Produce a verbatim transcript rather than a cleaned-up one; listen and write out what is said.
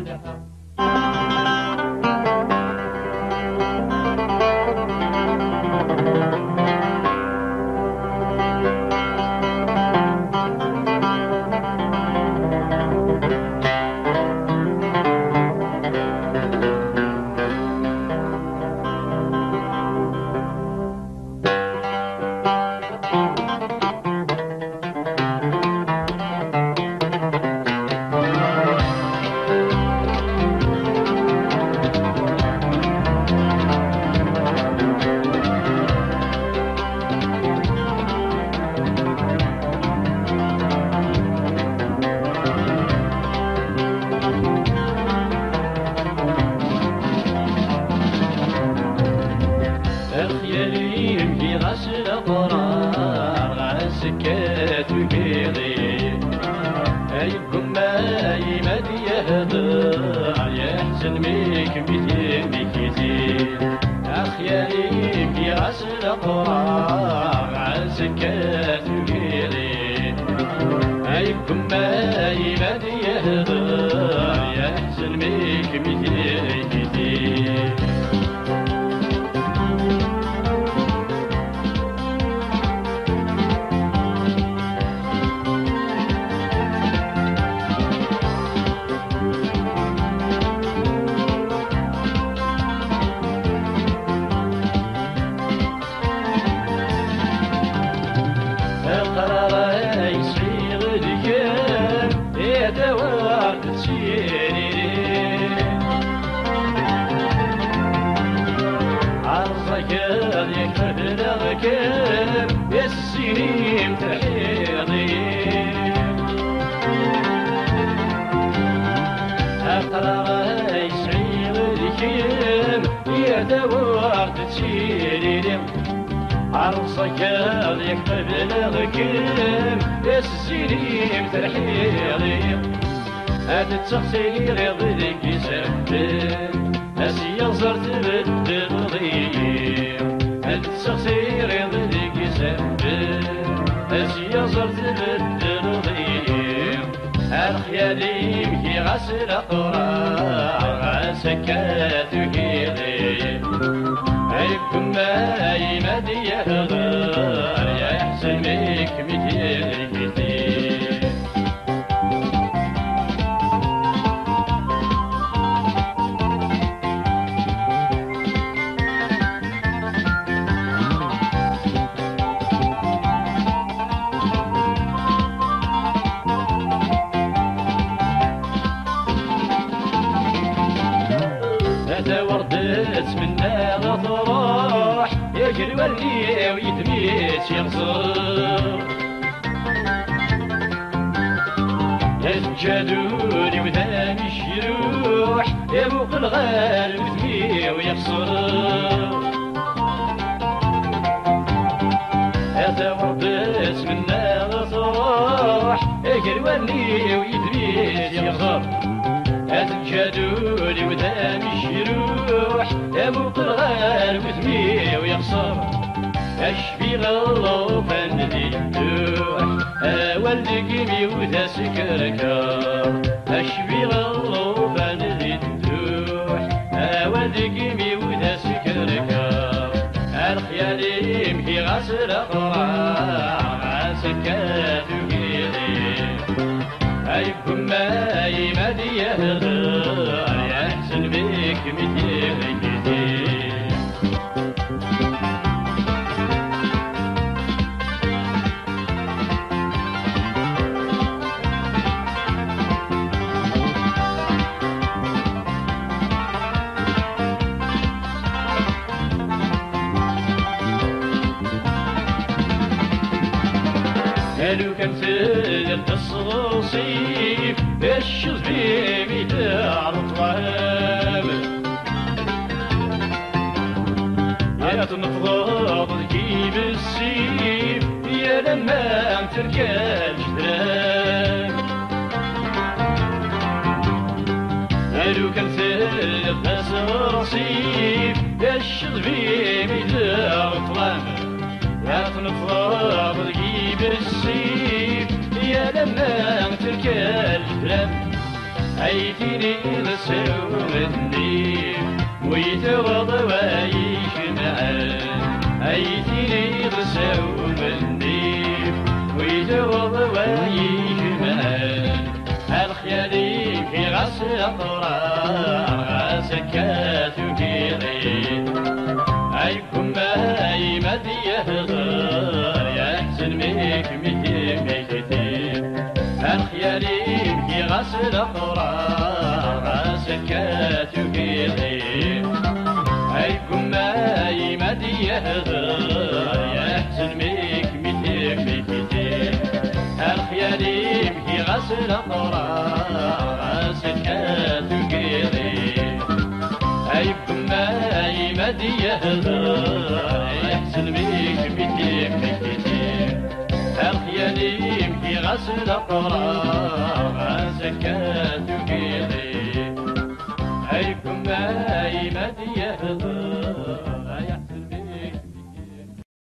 قالوا كان سلم الصوصيف الشوز بيبي تاع الطعام يا تنفض تجيب السيف يا لما تركب جدران قالوا كان سلم الصوصيف الشوز بيبي تاع الطعام يا تنفض تجيب السيف يا لما تركب الجدران عيتيني غسل أطرار سكات وكيري أيكم أي مدي يهضر يحسن ميك ميك ميكتي الخيالي كي غسل أطرار سكات وكيري أيكم أي مدي يهضر يحسن ميك ميك ميكتي الخيالي كي غسل أطرار سكات وكيري أيكم أي مدي يهضر يحسن بيك بيك بيك الخيالي كي غسل أطرار سكات وكيري أيكم أي مدي يهضر